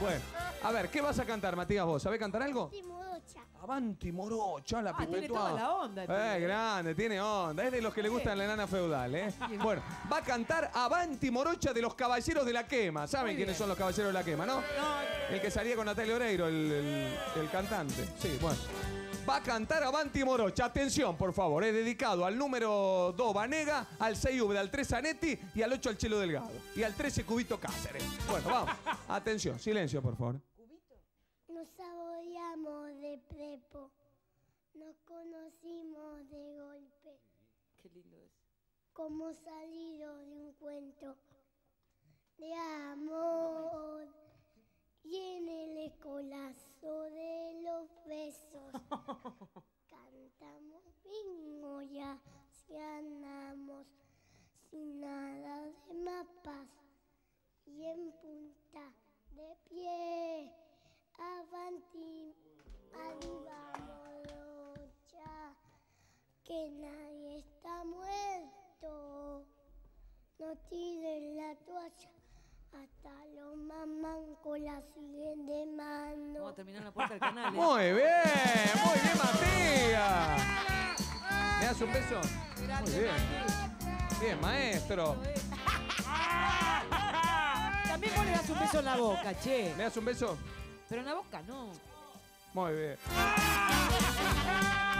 Bueno, a ver, ¿qué vas a cantar, Matías, vos? ¿Sabés cantar algo? Avanti morocha. Avanti morocha, la tiene pipetuada. toda la onda, tío. Grande, tiene onda. Es de los que le gustan la enana feudal, ¿eh? Bueno, va a cantar Avanti morocha de los Caballeros de la Quema. ¿Saben quiénes son los Caballeros de la Quema, no? El que salía con Natalia Oreiro, el cantante. Sí, bueno. Va a cantar Avanti morocha. Atención, por favor. Es dedicado al número 2 Vanega, al 6V, al 3 Zanetti y al 8 al Chelo Delgado. Y al 13 Cubito Cáceres. Bueno, vamos. Atención, silencio, por favor. Nos saboreamos de prepo. Nos conocimos de golpe. Qué lindo es. Como salido de un cuento de amor. Y en el escolazo de los besos cantamos bingo ya si andamos sin nada de mapas y en punta de pie avanti arriba morocha que nadie está muerto, no tiren la toalla. Hasta los mamancos la siguen de mano. Vamos a terminar en la puerta del canal, ¿eh? Muy bien, Matías. ¿Me das un beso? Muy bien. Bien, maestro. También vos le das un beso en la boca, che. ¿Me das un beso? Pero en la boca no. Muy bien.